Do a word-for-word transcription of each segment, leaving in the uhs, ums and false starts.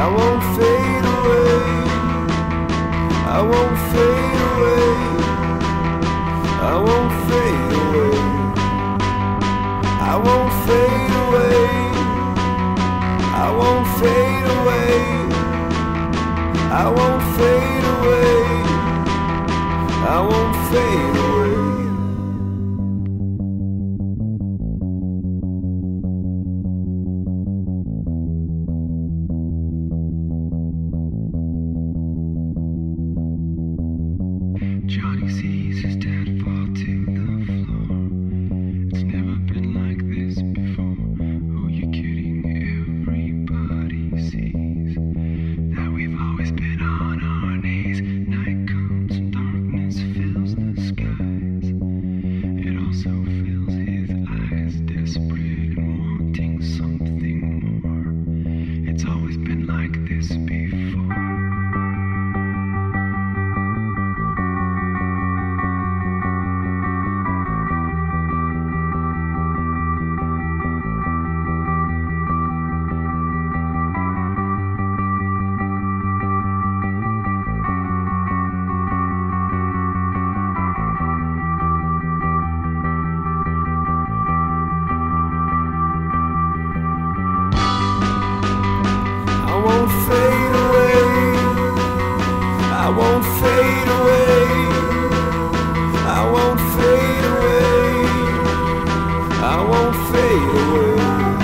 I won't fade away. I won't fade away. I won't fade away. I won't fade away. I won't fade away. I won't fade away. I won't fade away. Johnny sees his dad fall to the floor. It's never been like this before. Who you kidding? Everybody sees that we've always been on our knees. Night comes and darkness fills the skies. It also fills his eyes, desperate and wanting something more. It's always been like this before. I won't fade away. I won't fade away. I won't fade away. I won't fade away.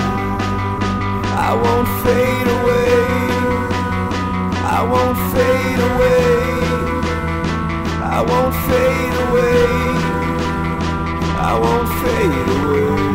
I won't fade away. I won't fade away. I won't fade away. I won't fade away.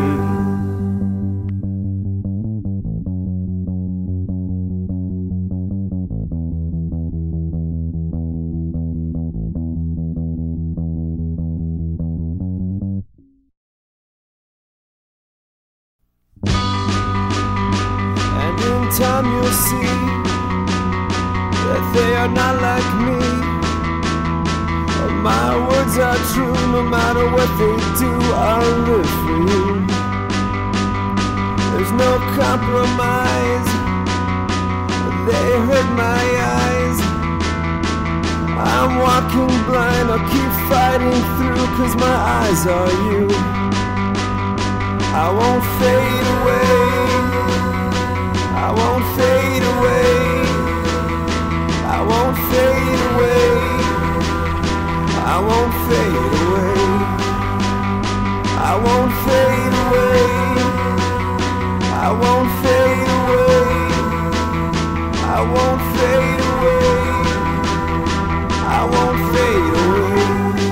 And in time you'll see that they are not like me. But my words are true, no matter what they do, I'll live for you. There's no compromise, they hurt my eyes. I'm walking blind, I'll keep fighting through, 'cause my eyes are you. I won't fade away. I won't fade away. I won't fade away. I won't fade away. I won't fade away. I won't fade away. I won't fade away. I won't fade away.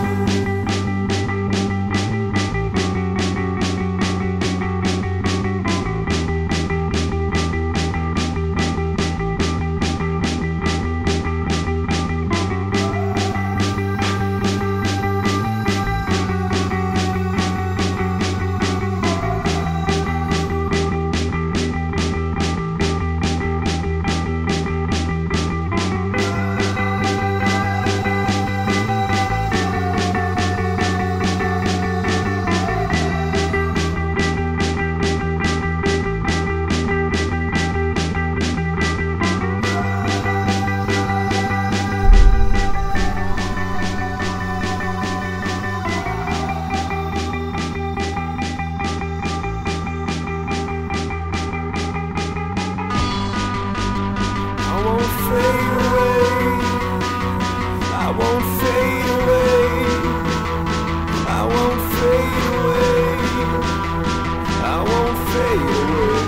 I won't fade away. I won't fade away. I won't fade away.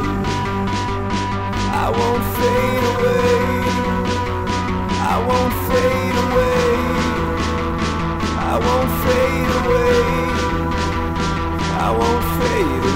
I won't fade away. I won't fade away. I won't fade away. I won't fade away.